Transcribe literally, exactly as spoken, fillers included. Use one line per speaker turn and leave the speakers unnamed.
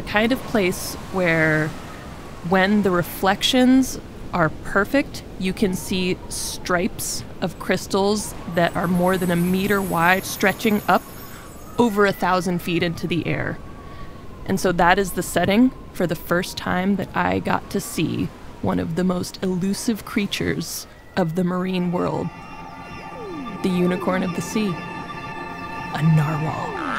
kind of place where when the reflections are perfect, you can see stripes of crystals that are more than a meter wide, stretching up over a thousand feet into the air. And so that is the setting for the first time that I got to see one of the most elusive creatures of the marine world. The unicorn of the sea. A narwhal.